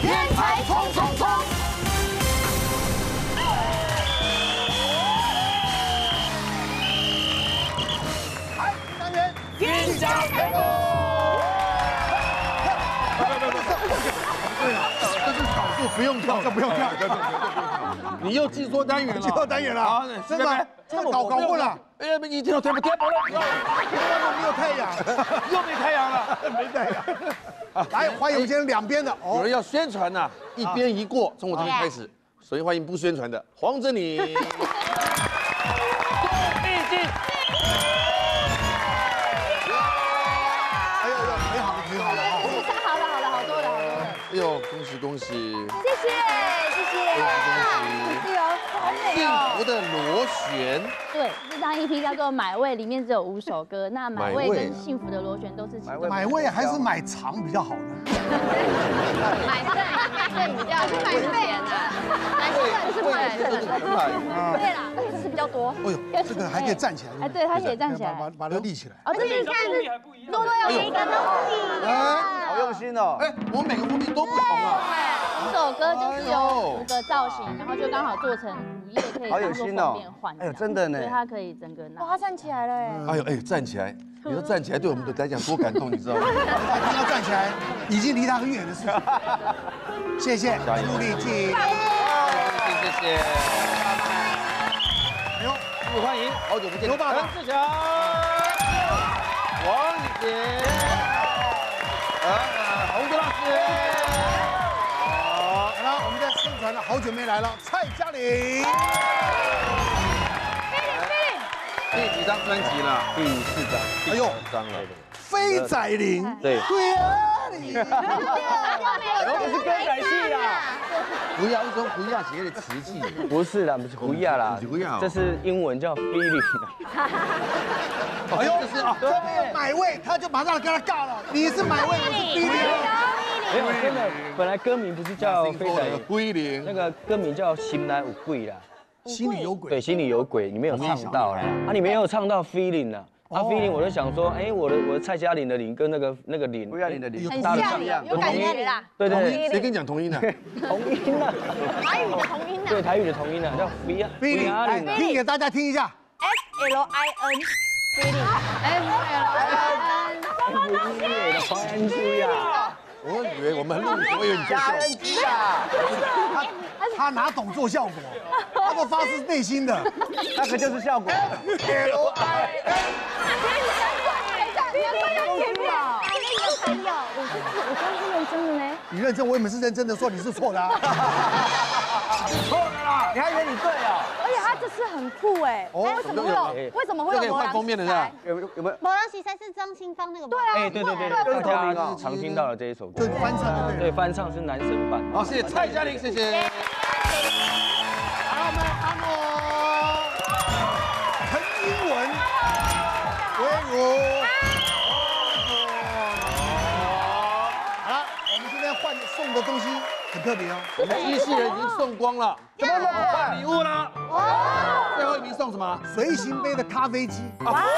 天才冲冲冲！ 来，单元运家陪同。 这是少数不用跳，这不用跳， 你又记错单元了， 记错单元了，真的，这搞混了。 哎呀，一听到天不天不了， 没有太阳， 又没太阳了， 没太阳。来，欢迎我们今天两边的， 有人要宣传呐，一边一过，从我这边开始。首先欢迎不宣传的黄真理，毕竟。 哎呦，很好了啊！ 好了，好多了。 哎呦，恭喜！ 谢谢。好美幸哦。 福的螺旋， 对，这张 EP 叫做《买味》，里面只有5首歌。那买味跟幸福的螺旋都是其中。 买味还是买长比较好呢？ 买肾比较是买钱啊，买肾是买肾。对啦，这是比较多。 哎呦，这个还可以站起来。 哎，对，它可以站起来， 把它立起来。 哦，这边看是多多有一个东西。 好用心哦。 哎，我们每个封面都不同啊。 5首歌就是有5个造型，然后就刚好做成5页，可以当做封面换。 哎呦，真的呢。 所以它可以整个拿。 哇，他站起来了哎！ 哎呦哎，站起来！你说站起来对我们来讲多感动，你知道吗？ 他看到站起来，已经离他很远的事情。谢谢，努力记。 谢谢。 哎呦， 欢迎，好久不见， 刘爸爸、 陈志强、王宇杰，洪哥老师。 好了，我们在宣传了，好久没来了，蔡嘉玲。 第几张专辑了？ 第4张。 哎呦 ，4张了。 飞仔玲。 对。 对啊，你。 这是歌仔戏啦。 不要一种不要节的瓷器。 不是啦，不是胡亚啦，这是英文叫 feeling。 哎呦，这是啊，这边买味，他就马上跟他尬了。你是买味，我是 feeling。 没有，真的，本来歌名不是叫飞仔归零， 那个歌名叫心来有鬼啦， 心里有鬼。 对，心里有鬼，你没有唱到啦，啊，你没有唱到 feeling 啦，啊 feeling 我就想说，哎，我的蔡嘉玲的玲跟那个玲，不要玲的玲， 很像，有感觉啦。 对对， 谁跟你讲同音呢？ 同音啊， 台语的同音啊。 对，台语的同音啊，叫 feeling， 来拼给大家听一下 FLIN。 我以为我们录，我以为你做效果。 他哪懂做效果？他都发自内心的， 那个就是效果。 你认真，我也没是认真的说你是错的啊。 错了啦，你还以为你对啊？ 而且他这次很酷哎，为什么会有？为什么会有？ 这可以换封面的是吧？ 有没有？ 某人喜才是张清芳那个。对哎，对，大家常听到的这一首歌， 就是翻唱， 对，翻唱是男生版。 好，谢谢蔡嘉玲，谢谢。 阿莫，陈英文，威如。好了，我们今天换送的东西很特别哦。 我们机器人已经送光了，怎么换礼物了？最后一名送什么？ 随行杯的咖啡机。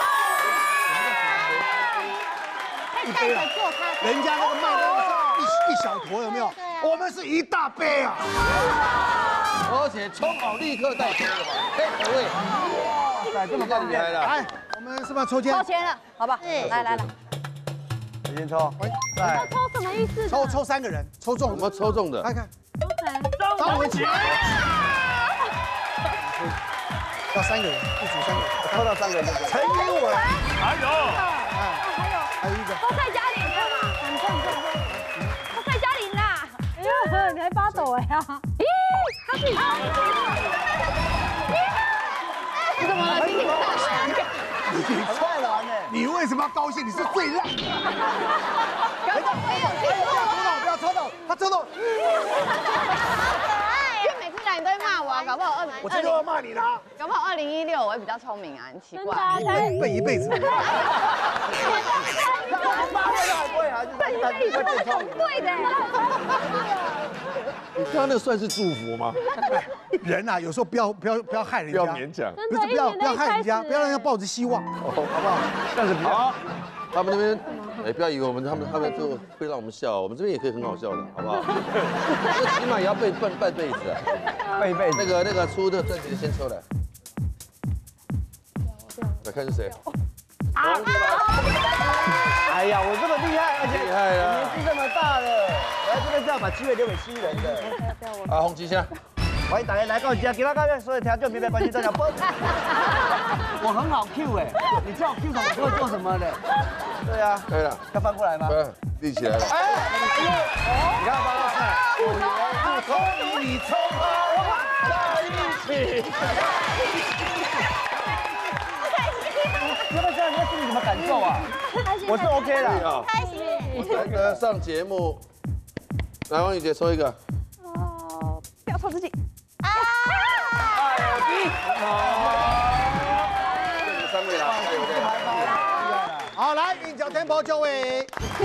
可以带着做咖啡。 人家那个卖的是一小坨，有没有？我们是一大杯啊！ 而且冲好立刻带走，口味，哇，这么厉害了！ 来，我们是不是要抽签？ 抽签了，好吧？来， 你先抽， 再抽什么意思？ 抽3个人，抽中我们抽中的， 看看，张文琪，要3个人，一组3个人， 抽到3个人就陈英文， 还有还有一个， 都蔡嘉玲的嘛，都蔡嘉玲啦！哎呦，你还发抖哎呀！咦，他自己你怎么了？心情大伤。 你错了呢！你为什么要高兴？你是最烂的。不要抽到，他抽到。 因为每次来你都会骂我啊，搞不好我今天要骂你啦。 搞不好2016我会比较聪明啊，很奇怪。 笨一辈子。 对的。 你刚刚那算是祝福吗？ 人啊，有时候不要害人家， 不要勉强， 不要害人家，不要让人家抱着希望，好不好？ 这样子比较好。他们那边哎，不要以为他们就会让我们笑，我们这边也可以很好笑的，好不好？这起码也要背半辈子啊， 背一辈子。 那个出的专辑先抽来，来看是谁。 哎呀，我这么厉害，而且厉害了， 年纪这么大了，来这边是要把机会留给新人的。 啊，洪吉祥， 欢迎大家来到家，给大家所有听众明白关心大家。我很好 Q 哎，你叫我 Q 什么我会做什么的？对啊， 可以了， 要翻过来吗？ 立起来了。 你看翻过来。 不抽你抽他，在一起。 要不要知道你心里什么感受啊？我是 OK 的， 开心。 难得上节目，来王宇姐抽一个。 不要抽自己。 3位了，加油加油！ 好，来，韵脚 tempo 9位。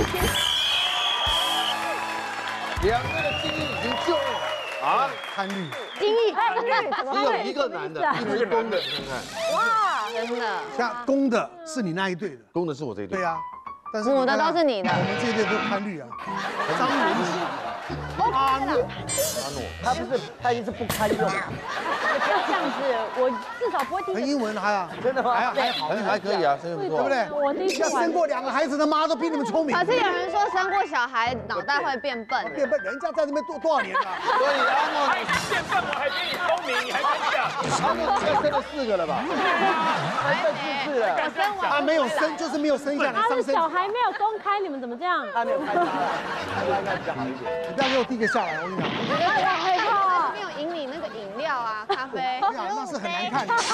2位的精英已经救了啊， 看绿。 精益看绿， 只有一个男的，一个是公的，你看看。 哇，真的， 像公的是你那一队的。 公的是我这一队。 对啊，但是母的都是你的。 我们这一队都看绿啊。张元喜、阿诺， 他不是，他已经是不堪用了。 不要这样子，我至少不会听。 英文还啊， 真的吗？ 还好， 还可以啊，声音不错， 对不对？ 我第一次要生过2个孩子的妈都比你们聪明。 可是有人说生过小孩脑袋会变笨， 变笨，人家在那边多少年了？ 所以阿诺， 他已经变笨，我还比你聪明，你还敢讲？ 阿诺应该生了4个了吧？ 是的， 我生完他没有生，就是没有生下来， 他是上身。 小孩没有公开，你们怎么这样？ 他没有开闸了，他应该比较好一点。 你不要给我第一个下来，我跟你讲， 我觉得我害怕，没有赢你那个饮料啊，咖啡， 那是很难看的。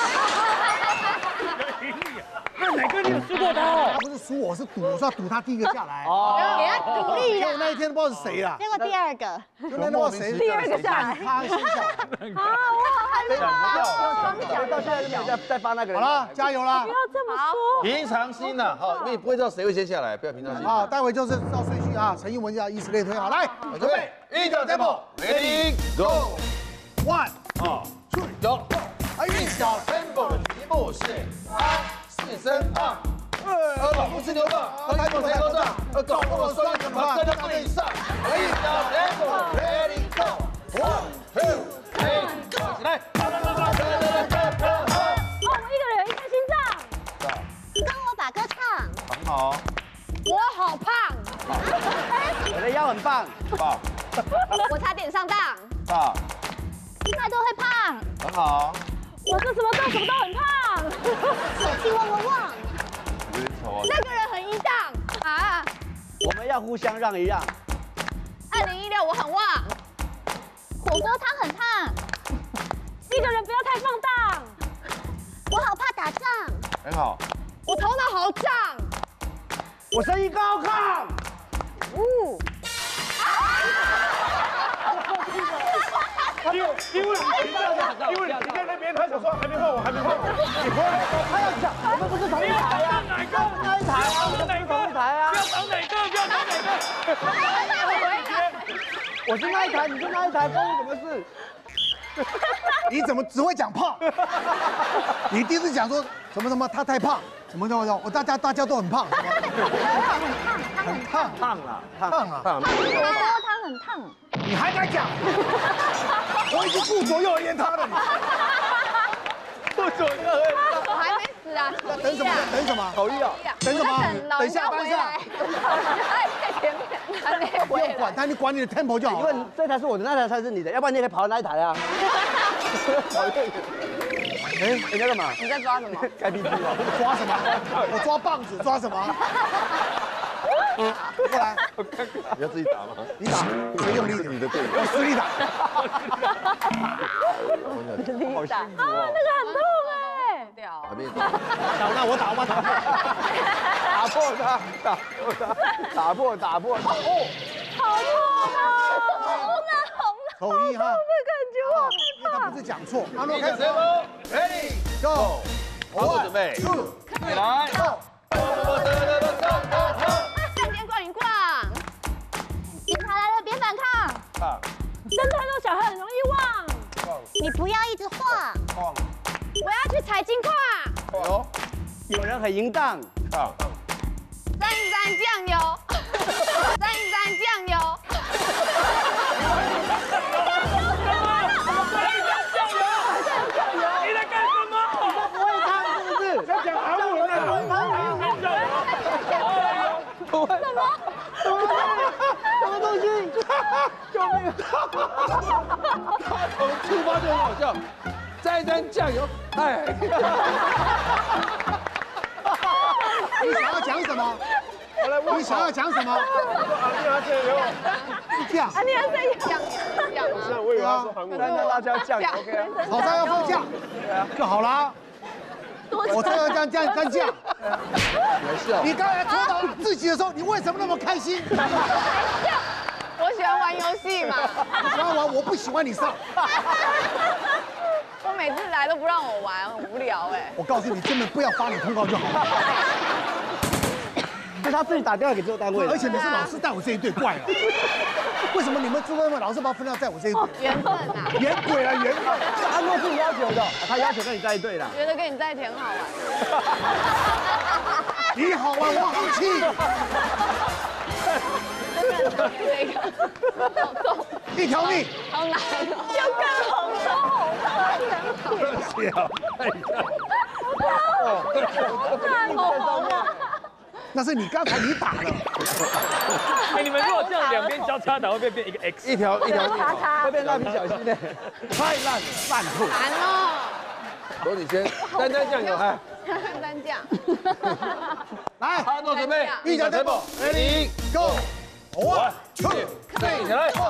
那哪个你有吃过他？ 他不是输我，是赌，我是要赌他第一个下来。 给他鼓励结果那一天不知道是谁啦， 结果第2个， 就那不知道谁， 第2个下来， 他先下来。 啊，我好害怕， 到现在都没有再发那个人。 好了，加油啦不！要这么说。 平常心呐，好，因为你不会知道谁会先下来，不要平常心。 好，待会就是照顺序啊，陈英文要以此类推。好，来，准备， 一脚 tempo ready go， 1、 有。 韵脚 tempo 的题目是4声胖，2老不吃牛棒，2抬头抬头上，2搞不好双人旁，3叫对上，一脚 tempo ready go， 1、2、3 go， 起来。 哦，我一个人一颗心脏。 跟我把歌唱。 很好， 我好胖， 我的腰很棒， 棒， 我差点上当， 棒， 他都会胖， 很好。 我是什么做什么都很胖。 手气旺旺旺。 有点丑啊。 那个人很淫荡啊我们要互相让一让。 ，2016我很旺， 火锅汤很烫， 一个人不要太放荡。 我好怕打仗。 很好。 我头脑好胀， 我声音高亢。 因为你在那边，他想说还没换我，还没换我，你回来， 他要讲，我们不是同一台啊， 哪个？ 那一台啊，我们是同一台啊。 不要找哪个，不要找哪个。 我是那一台，你是那一台，关我什么事？ 你怎么只会讲胖？你第一次讲说什么什么他太胖，什么什么，我大家都很胖，很胖， 烫了， 胖啊！ 胖， 火锅汤很烫。 你还敢讲？我已经顾左右而言他了，你不准的。 我还没死啊， 等什么？等什么？ 口译啊， 等什么？ 老等下班上。 他在前面，还没不回来。 用管他，你管你的 tempo 就好了。 因为这台是我的，那台才是你的，要不然你也可以跑到那一台啊。跑远一点。哎，你在干嘛？ 你在抓什么？ 开 PT 哦。 抓什么？我抓棒子，抓什么？过来， 你要自己打吗？ 你打，谁用力是你的队友。 我实力打。 好辛苦哦。 那个很痛哎。 掉。 还没打。 那我打，我打。 打破它，打破它，打破打破它。哦， 好痛啊！红了红了， 口译哈， 那感觉我害因为他不是讲错。阿诺一个开始 tempo ready go， 好，我准备。 2、 来。 go。 看见逛一逛， 警察来了，别反抗。 胖， 生太多小孩很容易忘。 你不要一直晃。 我要去采金矿， 有， 有人很淫荡。 胖， 3 酱油，沾一沾酱油。 你在干什么？ 不会烫是不是？ 在讲韩文呢。 什么东西？救命！ 他从出发就很好笑，沾一沾酱油，哎。 你想要讲什么？你想要讲什么？ 阿尼亚酱油， 是这样。 啊，你还在酱油是啊，我以为他说韩文。 沾着辣椒酱 OK 啊。 炒菜要放酱，就好啦。我菜要沾酱。 没事啊。 你刚才戳到自己的时候，你为什么那么开心？ 我喜欢玩游戏嘛， 你喜欢玩，我不喜欢你上。 我每次来都不让我玩，很无聊哎。 我告诉你，根本不要发你通告就好了。 是他自己打电话给制作单位的， 而且你是老师带我这一队，怪了。为什么你们制作单位老是把分量在我这一队？ 缘分啊， 演鬼啊，演鬼！ 是安诺自己要求的，他要求跟你在一队的。 觉得跟你在一起很好玩。 你好玩，我好气。 那个好痛， 一条命。 好难哦， 就更红了，好红啊！ 那是你刚才你打的。 哎，你们如果这样两边交叉打，会变一个 X。 一条叉叉会变蜡笔小新的，太烂了，烂透。 难哦， 所以你先沾酱油，哎， 蘸酱。 来， 好，做准备， 预讲 tempo ready go。1 2 3，起来，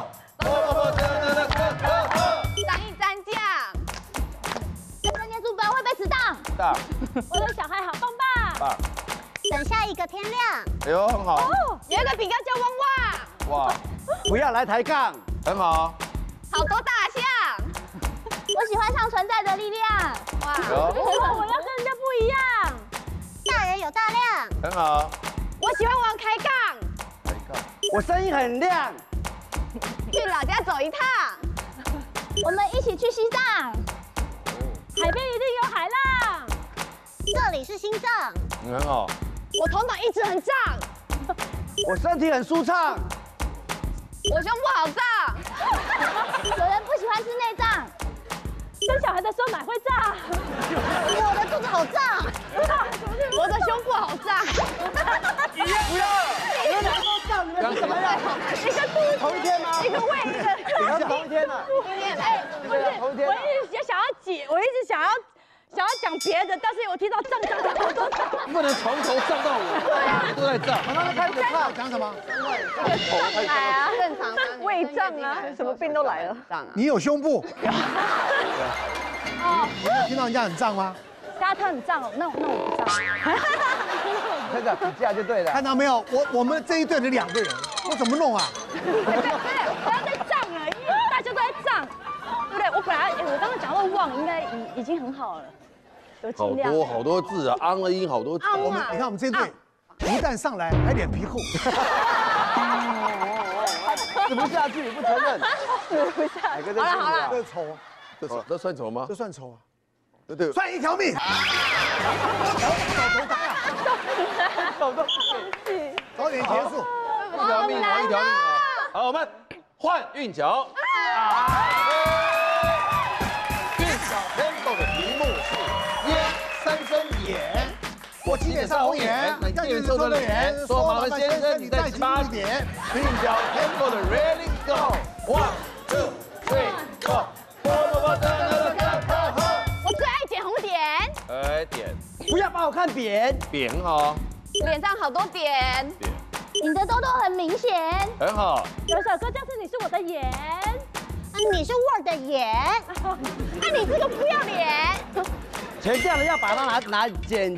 沾一沾酱， 这念书本会被迟到。 大， 我的小孩好棒棒。 等下一个天亮。 哎呦，很好， 有一个饼干叫汪汪， 哇， 不要来抬杠， 很好， 好多大象， 我喜欢上存在的力量。 哇， 有， 我要跟人家不一样。 大人有大量。 很好， 我喜欢玩开杠， 我声音很亮， 去老家走一趟， 我们一起去西藏，海边一定有海浪。 这里是心脏。 很好， 我头脑一直很胀， 我身体很舒畅， 我胸部好胀， 有人不喜欢吃内脏，生小孩的时候奶会胀。 我的肚子好胀。 我的胸部好胀， 不要， 你们两个都胀，你们是怎么样？ 一个肚子， 同一天吗？ 一个胃，一个。 你们是同一天的， 哎，不是，我一直想要想要讲别的，但是我听到胀，我都胀。 不能从头胀到尾，都在胀。 马上开始唱，讲什么？ 来啊，正常啊， 胃胀啊，什么病都来了。 胀啊， 你有胸部？ 哦， 你没有听到人家很胀吗？ 他很胀哦，那我不胀。 那个比价就对了。 看到没有？我们这一队的2个人，我怎么弄啊？ 不要再胀了，因为大家都在胀，对不对？我刚刚讲到旺，应该已经很好了，有尽量。 好多字啊，昂了音好多字。 你看我们这一队，一旦上来还脸皮厚。 吃不下去，你不承认？ 吃不下。 好了， 这丑， 这算丑吗这？算丑啊！ 对， 算一条命。早点结束。 一条命啊，一条命啊！好，我们换韵脚。韵脚 tempo 的题目是烟3声眼。 我7点上红眼，让你抽的脸，说麻烦先生，你再轻一点。 韵脚 tempo 的 ready go 1 2 3 go。 我最爱点红点， 哎，点不要把我看扁， 扁很好， 脸上好多点， 点你的痘痘很明显。 很好， 有首歌叫做《你是我的眼》。 你是 Word 的眼。 啊你这个不要脸， 全这样的要把它拿剪。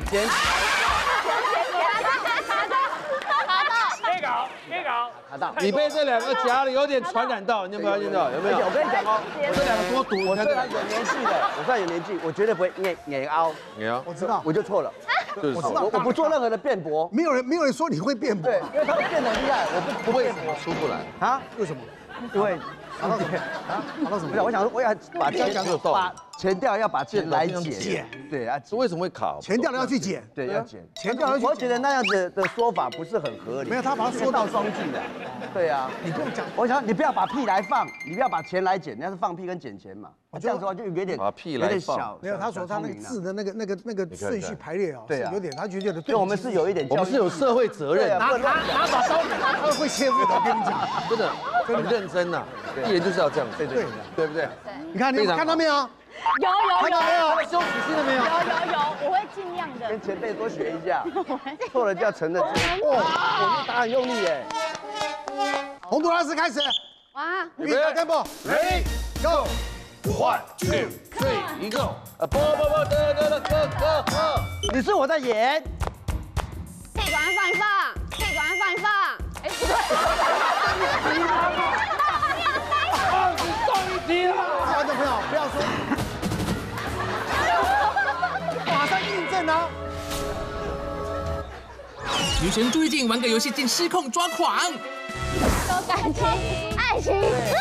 可以搞。 拿到。 你被这2个夹了，有点传染到，你有没有发现到？有没有？ 我跟你讲哦， 我这2个多毒， 我虽然有年纪的，我虽然有年纪，我绝对不会眼凹， 你啊， 我知道， 我就错了， 就是我知道我不做任何的辩驳。 没有人说你会辩驳对，因为他们辩得很厉害，我不会出不来。 啊， 为什么？ 因为好到什么？啊？好到什么？ 不是，我想说，我要把讲有道理钱掉要把钱来捡，对啊， 为什么会卡？ 钱掉了要去捡， 对要捡， 钱掉了要去捡。 我觉得那样子的说法不是很合理。 没有，他把它说到双句的。对啊， 你跟我讲， 我想你不要把屁来放，你不要把钱来捡，那是放屁跟捡钱嘛。这样子的话就有点把屁来放。 没有，他说他那个字的那个顺序排列啊，是有点，他就觉得对。 我们是有一点， 我们是有社会责任， 拿把刀给他，他会切腹的。我跟你讲， 真的很认真呐，艺人就是要这样，对不对？ 你看到没有？ 有， 看到没有？ 羞耻心了没有？ 有，我会尽量的。 跟前辈多学一下，错了就要承认。我是打很用力耶。 洪都拉斯开始， 哇， 预备 tempo ready go。 1 2 3 go！ 你是我在演， 屁管放一放，屁管放一放。哎，不对。 上一题了。 观众朋友不要说，马上印证啊！ 女神朱一静玩个游戏竟失控抓狂， 有感情、爱情。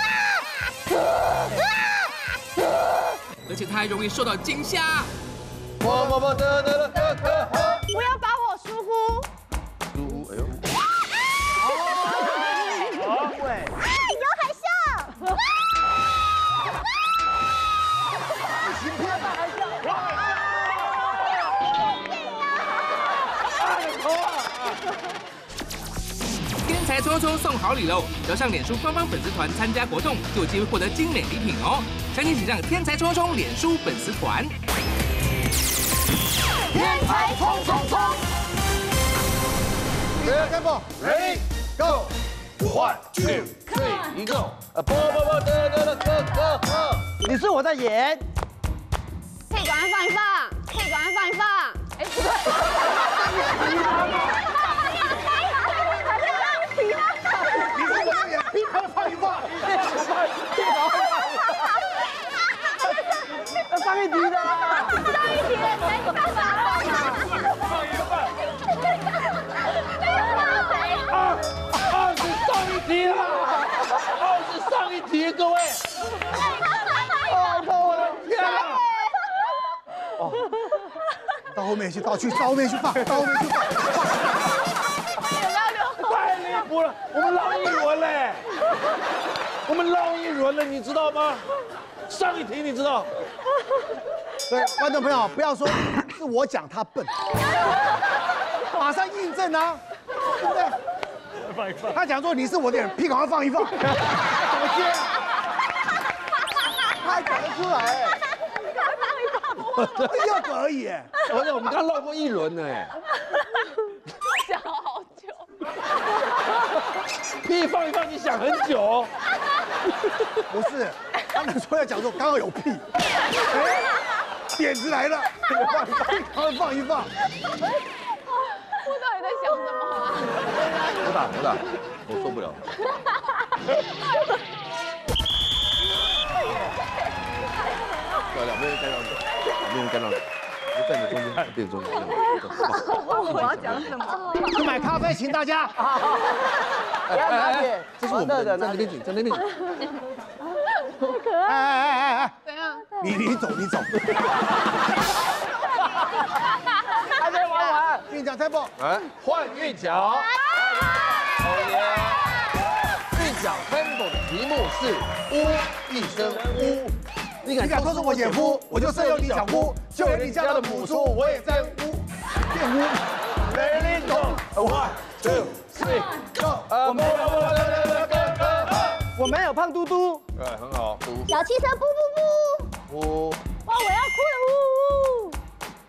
而且她还容易受到惊吓。 不要把我疏忽。 哎呦！ 有海啸。 天才冲冲送好礼喽！只要上脸书官方粉丝团参加活动，就有机会获得精美礼品哦。详情请上天才冲冲脸书粉丝团。 天才冲冲冲！预备 tempo ready go！ 1 2 3 go！ 你是我在演， 屁管放一放，屁管放一放。哎，不对。 你是我演，屁股放一放， 上一题的啦。 上一题了，没办法了。 放一半。二是上一题了，二是上一题，各位。我的天啊！ 到后面去，到后面去放，到后面去放。 太离谱了，我们绕一轮嘞，我们绕一轮了，你知道吗？上一题你知道？ 对，观众朋友不要说是我讲他笨，马上印证啊，对不对？ 放一放。 他讲说你是我的人，屁赶快放一放，怎么接啊？ 他还讲得出来， 要个而已。 而且我们刚绕过一轮呢，哎。 想好久。 屁放一放，你想很久。 不是，他们说要讲说刚好有屁，点子来了，放放一放。 我到底在想什么啊？ 不打，我受不了。两边干扰，两边干扰，就在你中间，变中间。 我要讲什么？ 去买咖啡，请大家。 这是我们的，在那边请，在那边请。 太可爱。 哎， 怎样？ 你走。 还没玩完。 跟你讲 tempo， 哎，换韵脚。韵脚 tempo 的题目是呜一声呜。 你敢说是我姐夫，我就色诱你小姑，就连你家的母猪我也在污，变污。Ready go， 1 2 3 go。 我没有胖嘟嘟， 对，很好。 小汽车噗噗噗。 呜。 哇，我要哭了，呜呜。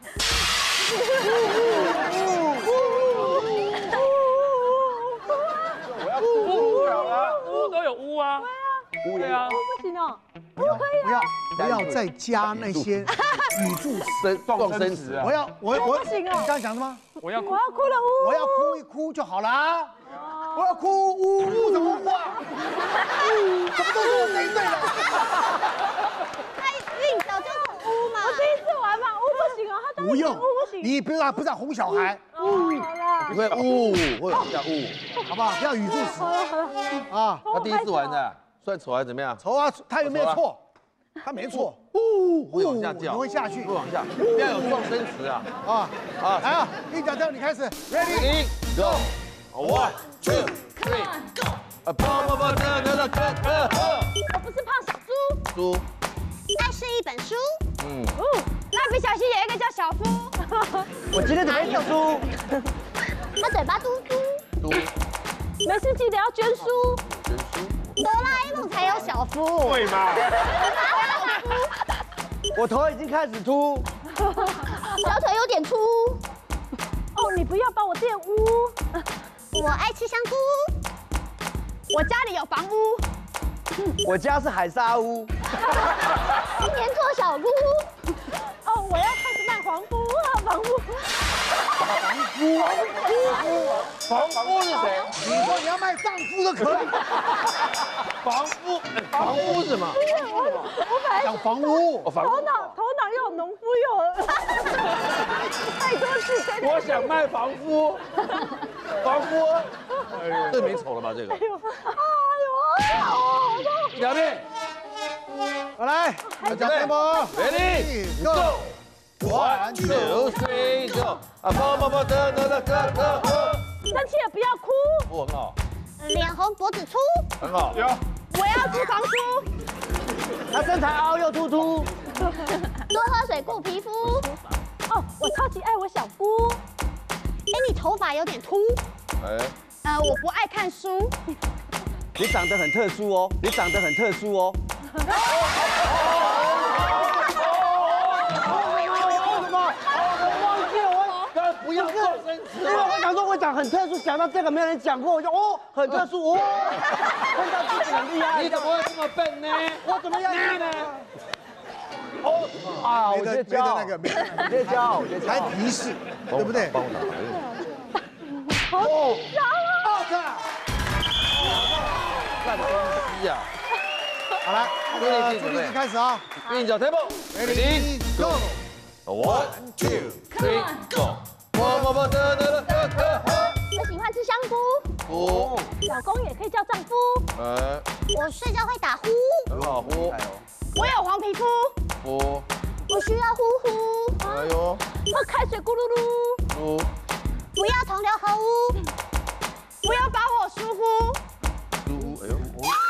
我要呜啊，呜都有呜啊。对啊。 不行哦。 不要再加那些语助词， 撞生词啊！ 我不行哦你刚刚讲什么？ 我要哭了，呜。 我要哭一哭就好了。我要哭呜怎么哭啊？怎么都是我没对的。 他韵脚就是污嘛。 我第一次玩嘛，呜不行哦，他当然不用呜不行。 你不是哄小孩， 好啦。 你会呜，或者叫呜， 好不好？不要语助词好了。 啊。 他第一次玩的，算丑还是怎么样？ 丑啊，他有没有错？ 他没错。 会往下掉， 你会下去， 会往下，不要有撞声词啊！ 来啊！跟你讲这样，你开始 Ready go one two three go！ 跑跑跑，得， 我不是胖小猪。 猪， 爱是一本书。 蜡笔小新有一个叫小夫。 我今天怎么一条猪？ 他嘴巴嘟嘟。 猪， 没事记得要捐书。 人书， 哆啦 A 梦才有小夫。 对嘛？ 我头已经开始秃。 小腿有点粗。 哦，你不要帮我玷污。 我爱吃香菇。 我家里有房屋。 我家是海沙屋。 今年做小姑。 哦，我要开始卖房屋啊，房屋。 房夫是谁？ 你说你要卖丈夫都可以， 房夫是什么？ 我本来讲房屋。 房头脑又有农夫又有太多字，真的。 我想卖房夫，房夫， 这没丑了吧？这个。 哎呦， 两边好来，讲 tempo。 ，Ready go one two three go！ 跑跑跑，得， 生气了不要哭。 很好， 脸红脖子粗。 很好。 有， 我要租房租。 他身材凹又凸凸。 多喝水顾皮肤。 哦，我超级爱我小姑。 哎，你头发有点秃。 我不爱看书。 你长得很特殊哦，你长得很特殊哦。 不要撞声词因为我想说，我讲很特殊，想到这个没有人讲过，我就很特殊看到自己很厉害。 你怎么会这么笨呢？ 我怎么样呢？我没得直接教那个，没得那个， 直接教， 还提示，对不对？ 帮我打。 好紧张啊！ 烂东西呀！ 好了，这个助力开始啊。 韵脚 tempo。 Ready go！ One two three go！ 跑跑跑，得。 我喜欢吃香菇。 呼， 老公也可以叫丈夫。 我睡觉会打呼。 很好呼， 我有黄皮肤。 呼， 我需要呼呼。 哎呦， 喝开水咕噜噜。 呼， 不要同流合污。 不要把我疏忽。 呼，哎呦，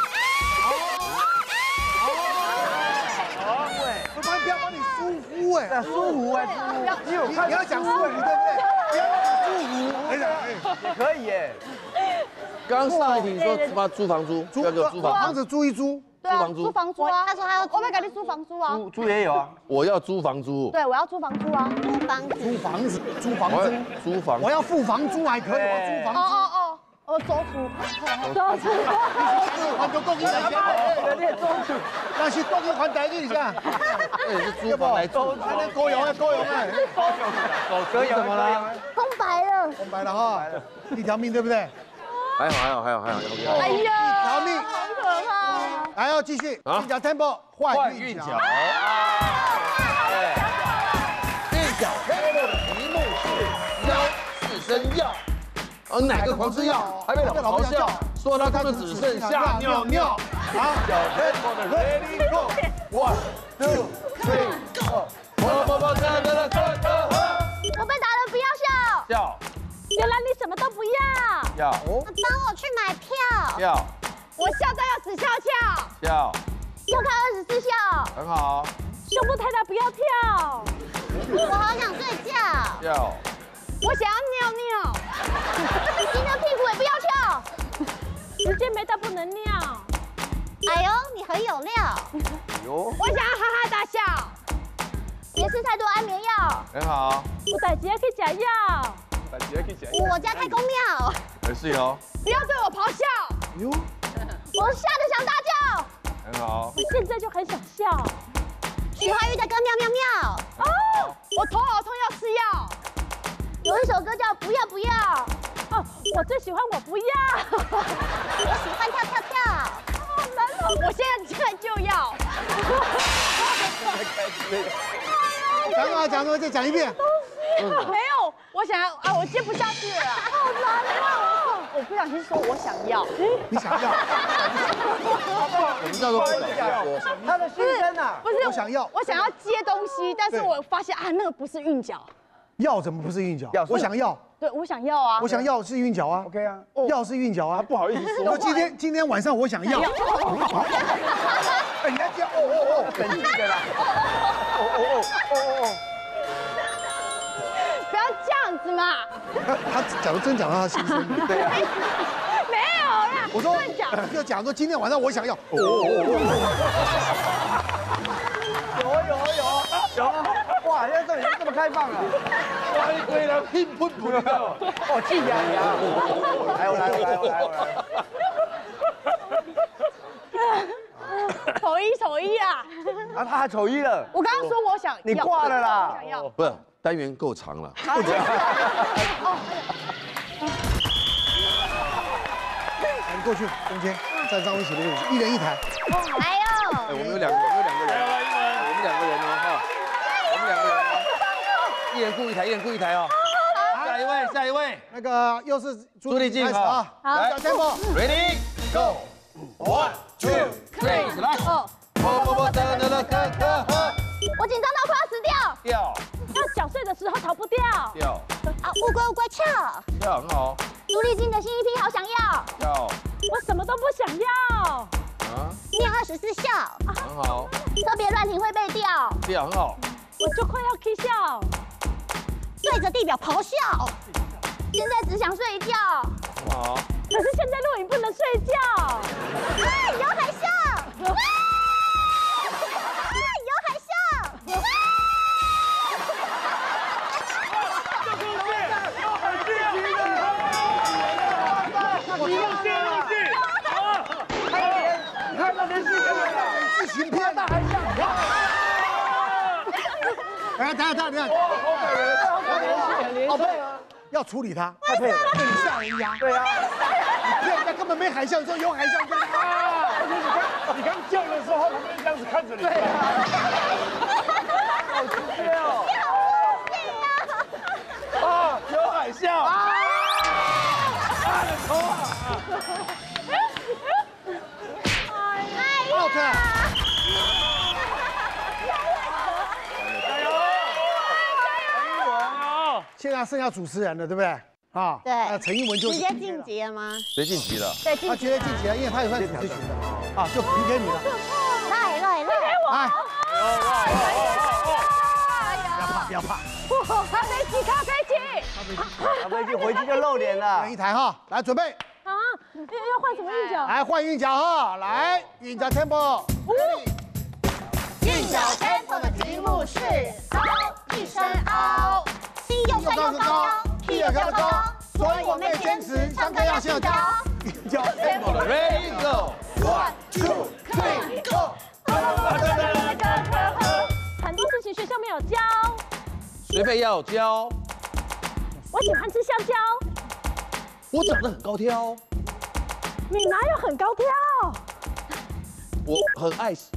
不要帮你疏忽哎， 舒服哎， 你要讲疏忽对不对？不要讲疏忽， 也可以耶。 刚上一题说把租房租，要给我租房， 房子租一租， 对啊， 租房租租房租啊。他说他要，我没给你租房租啊。 猪也有啊。 我要租房租， 对，我要租房租啊。租房租。 租房子，租房我要租， 租房， 我要付房租还可以，我要租房租。 我周厨。 还就供应一下， 你也中暑。 那是供应还台语一下， 那也是租房来租， 还能够用哎，够用哎， 可以怎么了？ 空白了。 空白了哈，一条命对不对？ 还好， 哎呀， 一条命， 好可怕。 来要继续， 啊韵脚 tempo 换韵脚。 韵脚 tempo 的题目是腰四声药，哪个狂吃药还被老婆嘲笑，说他根本只剩下尿尿。 好，脚 tempo 的 ready go， one two three go， 跑， 我被打了，不要笑。 笑， 原来你什么都不要。 要， 帮我去买票。 要， 我笑到要死翘翘。 要， 要看24孝。 很好， 胸部太大不要跳。 我好想睡觉。 要， 我想要尿尿。 你的屁股也不要翘。 时间没到不能尿。 哎呦，你很有料。 我想要哈哈大笑。 别吃太多安眠药。 很好， 我打劫可以假药。 我家开公庙。 没事哟， 不要对我咆哮。 我吓得想大叫。 很好， 我现在就很想笑。 许怀玉的歌妙妙妙。 哦，我头好痛要吃药。 有一首歌叫不要不要。 哦，我最喜欢我不要。 我喜欢跳跳跳。 好难哦，我现在就要。 讲什么？再讲一遍。 没有，我想要啊，我接不下去了，好难哦。我不小心说我想要， 你想要？ 我们叫做不搞说。 他的心声啊， 不是， 我想要我想要接东西，但是对我发现啊，那个不是韵脚。 要怎么不是韵脚要？ 我想要， 对，我想要啊。 我想要是韵脚啊。 OK 啊， 要是韵脚啊。 不好意思说。 我今天晚上我想要。哎，你要叫哦， 冷静的啦。 不要这样子嘛。 他假如真讲到他心声， 对啊， 没有啦， 我说乱讲。 就讲说今天晚上我想要。 有，哇，现在这里这么开放了。 哇，你鬼人拼喷不知道。 哦，气呀呀！来， 丑一啊！ 啊，他还丑一了。 我刚刚说我想要， 你挂了啦我想要。 不是单元够长了。 你过去中间站张文喜的位置，一人一台。 来哟！ 哎，我们有两个人，我们两个人哦，哈，我们两个人哦，一人雇一台哦。下一位， 那个又是朱丽静开始啊， 来小 tempo， ，Ready Go， 1 2 3，来， 我紧张到快要死掉。 跳要缴税的时候逃不掉。 跳啊，乌龟跳。 跳很好， 朱丽静的新一批好想要。 跳我什么都不想要。 啊， 念24孝。 很好， 特别乱停会被调。 跳很好， 我就快要 K 笑。 对着地表咆哮。现在只想睡觉。 很好， 可是现在录影不能睡觉。 哎，有海啸！啊！有海啸！ 你看那连续剧， 剧情片大海啸。哎，等下， 好配合， 要处理他， 太配了。 对你吓人家。 对啊， 你骗人家根本没海啸，你说有海啸， 你刚叫的时候，他们这样子看着你。 好直接哦。 啊，有海啸。啊，头啊！ out。现在剩下主持人了，对不对？啊， 对那陈英文就直接晋级了吗？ 谁晋级了？ 对， 他绝对晋级了，因为他也算主持群的啊，就 PK 你了。 来， 来，不要怕， 咖啡机， 他们就回去就露脸了。 一台哈，来准备， 啊，要换什么韵脚？ 来换韵脚哈，来韵脚 tempo。 韵脚 tempo 的题目是凹，一声凹，心又酸又高，屁又跳高，所以我妹坚持唱歌要先有教。 韵脚 Ready Go， 1 2 3 go。 很多事情学校没有教。 学费要交， 我喜欢吃香蕉。 我长得很高挑， 你哪有很高挑？ 我很爱死。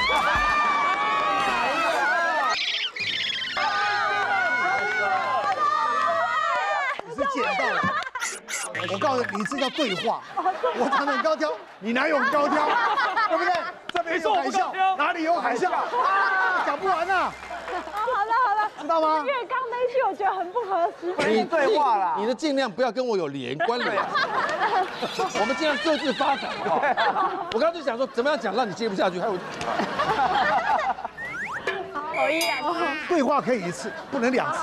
你是捡到的。我告诉你，这叫对话。我长得很高挑，你哪有很高挑？对不对？这边有海啸，哪里有海啸？讲不完呐。 好了， 知道吗？ 因为刚那一句我觉得很不合时宜。 你对话啦， 你的尽量不要跟我有连关联。我们尽量各自发展。我刚刚就想说，怎么样讲让你接不下去，还有。 好意啊！ 对话可以一次，不能2次。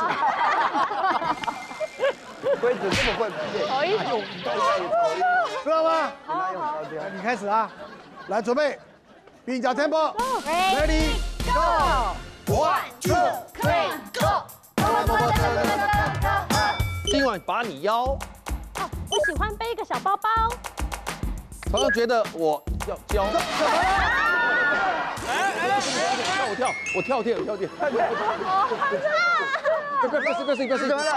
规则这么会不见， 好意思。 知道吗？ 哪有高调？ 你开始啊，来准备，韵脚 tempo，ready go， 1 2 3 go。 今晚把你邀， 我喜欢背一个小包包。 常常觉得我要教。我跳跳。不是， 怎么了？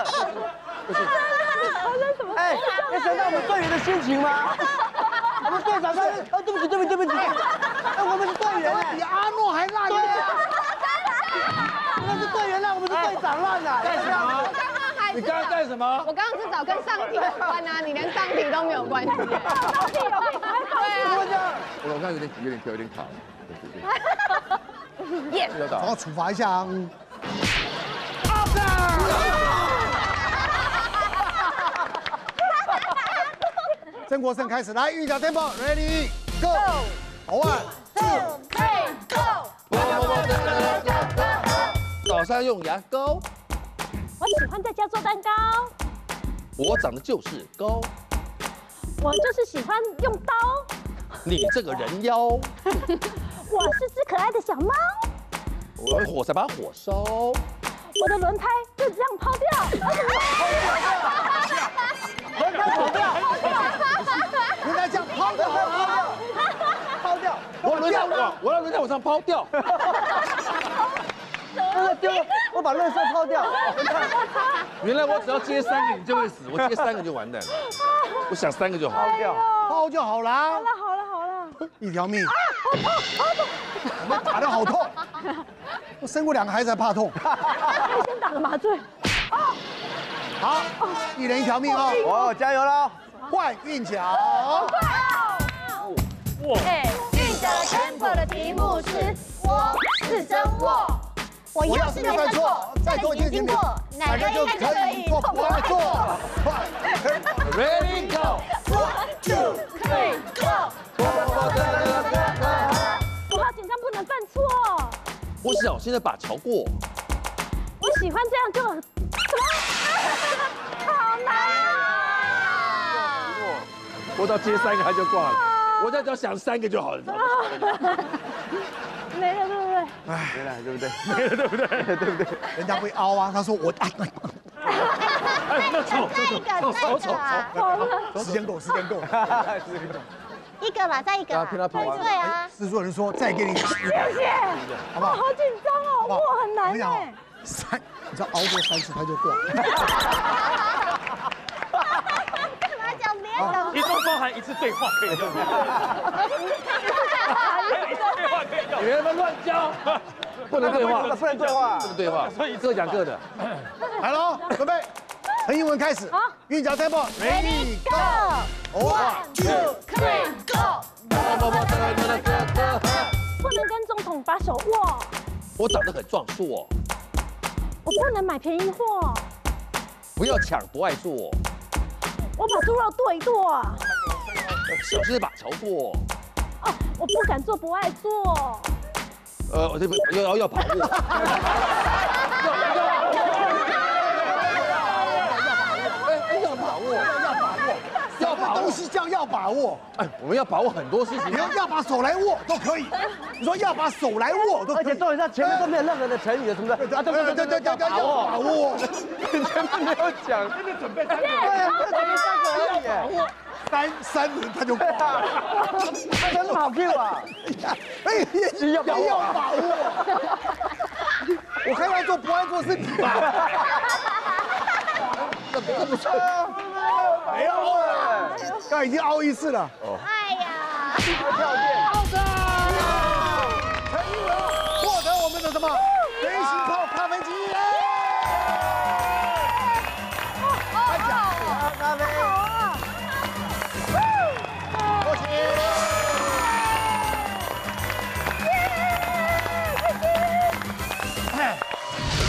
哎，要想到我们队员的心情吗？我们队长说，对不起，哎，我们是队员比阿诺还烂呢。 我们是队员烂，我们是队长烂了。 刚刚还你刚刚干什么？ 我刚刚是找跟上体有关啊，你连上体都没有关系。上体有关，对啊。 我刚刚有点卡。 耶！ 找我处罚一下啊。曾国胜开始，来，韵脚 tempo ready go， 1 2 3 go。 早上用牙膏， 我喜欢在家做蛋糕， 我长得就是高， 我就是喜欢用刀， 你这个人妖， 我是只可爱的小猫， 我用火柴把火烧， 我的轮胎就这样抛掉， 轮胎跑掉， 原来这样抛掉， 抛掉， 我让轮胎往上抛掉， 那丢了，我把垃圾抛掉。 原来我只要接3个你就会死，我接3个就完蛋了。我想3个就好。 抛掉， 抛就好啦。 好了， 一条命，我们打得好痛。我生过2个孩子还怕痛。 我先打个麻醉。 好，一人1条命哦。 哦，加油喽！ 换韵脚。 韵脚 tempo 的题目是我是真我，我要是没犯错，再多一天经过，哪个应该就可以破不爱做。 Ready go， 1 2 3 go。 我好紧张，不能犯错。 我小心的把桥过， 我喜欢这样就什么？好难啊！ 我只要接3个他就挂了，我只要想3个就好了。 没了，对不对？ 没了，对不对？ 没了，对不对？ 对不对？ 人家会凹啊，他说我再一个， 时间够， 一个吧，再一个吧。 听他跑完对啊， 制作人说再给你10个， 谢谢， 好不好？ 好紧张哦，握很难我跟你讲哎。 你知道熬过3次他就挂了。 干嘛讲别人？ 一共包含1次对话可以用。你们乱教，不能对话， 不能对话， 不能对话，所以各讲各的。 来喽，准备，陈英文开始。 好， 韵脚 tempo ready go。 1 2 3 go。 不能跟总统把手握， 我长得很壮硕， 我不能买便宜货， 不要抢，不爱做， 我把猪肉剁一剁。 小心的把桥过。 哦，我不敢做，不爱做。 我这边要把握。 要把握，东西叫要把握。 哎，我们要把握很多事情。 你要把手来握都可以。你说要把手来握都可以。 而且重点是前面都没有任何的成语，什么的啊？对，要把握。前面没有讲， 真的准备3个。 对啊，前面3个而已。 三轮他就挂了。 真好 Q 啊！ 哎，要把握。我还要做不爱做是你吧？ 这不错。 没有了，刚已经凹1次了。 哎呀， 跳电。 获得我们的什么？